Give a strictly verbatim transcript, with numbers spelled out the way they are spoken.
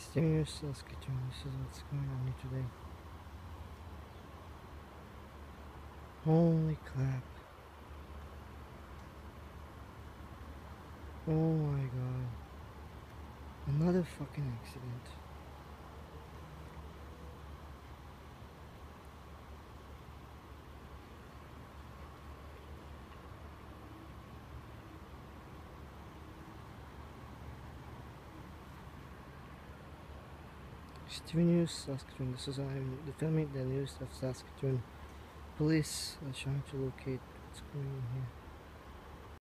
Staying Saskatoon, this is what's going on here today. Holy crap. Oh my god. Another fucking accident. Steven News, Saskatoon. This is I'm the filming the news of Saskatoon. Police are trying to locate what's going on here.